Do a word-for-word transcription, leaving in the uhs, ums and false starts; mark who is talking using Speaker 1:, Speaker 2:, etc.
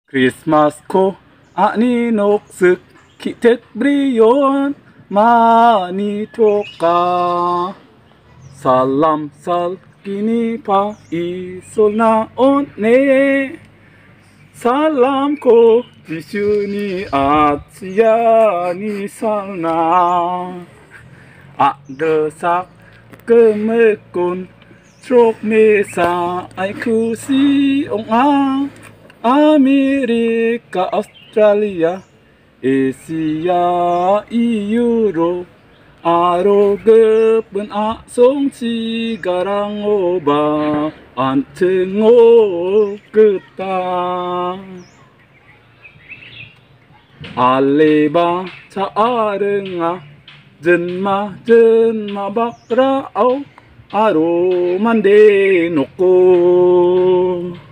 Speaker 1: คริสต์มาสโคอานีนกศึกคิเทตบริโยนมานีโทกาSalam sal kini pa isul na on ne Salam ko di sini at siya ni salna Adesak kemekun Trok mesa ay kusi ong a Amerika, Australia, Asia, Europe Aroge pun a song si garang oba Antengo ketang Aleba ca arenga Jenma jenma bakra au Aro mande noko